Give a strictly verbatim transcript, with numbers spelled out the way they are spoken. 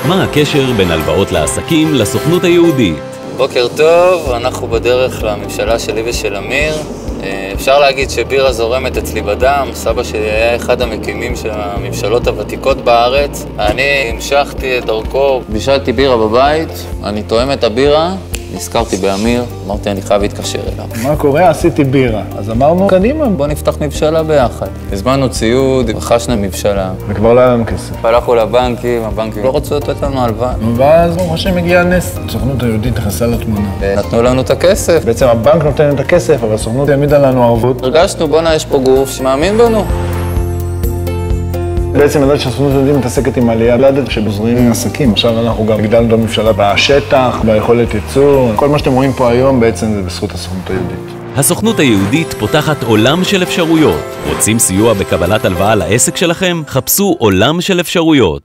מה הקשר בין הלוואות לעסקים לסוכנות היהודית? בוקר טוב, אנחנו בדרך לממשלה שלי ושל אמיר. אפשר להגיד שבירה זורמת אצלי בדם. סבא שלי היה אחד המקימים של הממשלות הוותיקות בארץ. אני המשכתי את דרכו, בישלתי בירה בבית, אני תואם את הבירה, נזכרתי באמיר, אמרתי אני חייב להתקשר אליו. מה קורה? עשיתי בירה. אז אמרנו, קדימה. בוא נפתח מבשלה ביחד. הזמנו ציוד, רכשנו מבשלה. וכבר לא היה לנו כסף. הלכנו לבנקים, הבנקים לא רצו לתת לנו הלוואה. ואז ברוך השם הגיע הנס. הסוכנות היהודית נכנסה לתמונה. נתנו לנו את הכסף. בעצם הבנק נותן את הכסף, אבל הסוכנות העמידה לנו ערבות. הרגשנו, בוא'נה, יש פה גוף שמאמין בנו. בעצם ידעת שהסוכנות היהודית מתעסקת עם עלייה, לא ידעת שבוזרים עסקים. עכשיו אנחנו גם הגדלנו את הממשלה בשטח, ביכולת ייצור. כל מה שאתם רואים פה היום בעצם זה בזכות הסוכנות היהודית. הסוכנות היהודית פותחת עולם של אפשרויות. רוצים סיוע בקבלת הלוואה לעסק שלכם? חפשו עולם של אפשרויות.